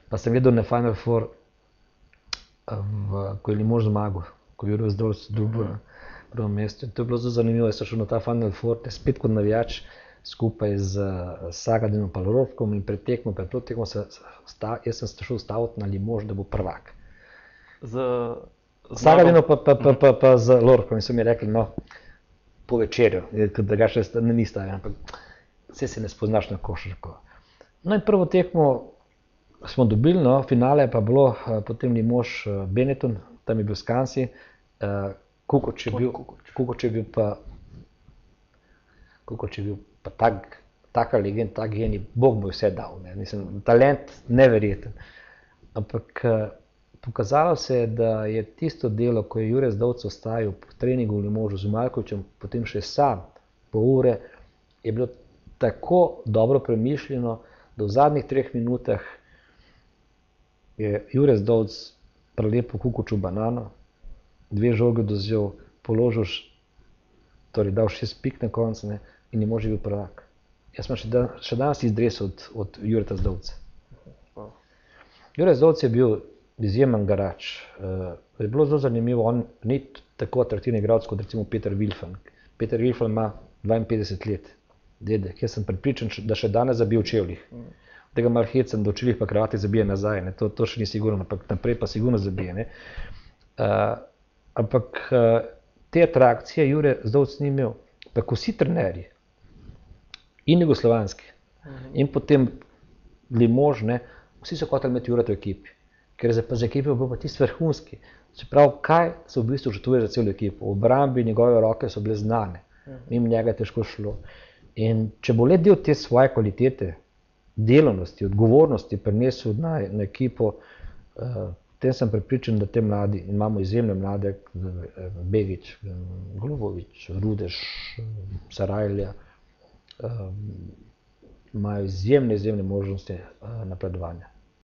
Pa sem gledal na Final Four, ko je Limož zmagal, ko je Jure Zdolc dobil na prvem mestu. To je bilo zelo zanimivo, jaz sem šel na ta Final Four, spet kot navijač, skupaj z Sagadinom pa Lorovkom in pred tekmo, pred to tekmo, jaz sem šel staviti na Limož, da bo prvak. Sagadino pa z Lorovkom in so mi rekli, no, po večerju, da ga še ni stavil, ampak vse se ne spoznaš na košarko. No in prvo tekmo smo dobili, no, finale pa bilo potem Limož Benetton, tam je bil Skansi, Kukoč je bil pa taka legenda, tak genij, Bog mu je vse dal, ne. Mislim, talent neverjeten. Ampak pokazalo se je, da je tisto delo, ko je Jure Zdolc ostajal po treningu v Limožu z Maljkovićem, potem še sam, po ure, je bilo tako dobro premišljeno, da v zadnjih 3 minutah je Jure Zdolc prelepil Kukoču banano, 2 žoge dovzel, položil, torej dal 6 pik na koncu, ne, in Limož je bil prvak. Jaz sem še danes izdres od Jureta Zdolca. Jure Zdolc je bil izjemen garač. Je bilo zelo zanimivo, on ni tako atraktiven igralec kot recimo Peter Vilfan. Peter Vilfan ima 52 let, dedek. Jaz sem prepričan, da še danes zabije v čevljih. Tega malo hecam, da v čevljih pa kravati zabije nazaj, ne. To še ni sigurno, ampak naprej pa sigurno zabije, ne. Ampak te atrakcije Jure Zdolc ni imel. Pa ko vsi trenerji, in jugoslovanski, in potem Limož, ne, vsi so hoteli imeti Jureta v ekipi. Ker za ekipo bil pa tisti vrhunski. Se pravi, kaj so v bistvu žrtvuje za celo ekipo. V obrambi njegove roke so bile znane. Mimo njega je težko šlo. In če bo le del te svoje kvalitete, delovnosti, odgovornosti prinesel na ekipo, potem sem prepričan, da te mladi, imamo izjemne mlade, Begić, Golubović, Rudež, Sarajlija, imajo izjemne možnosti napredovanja.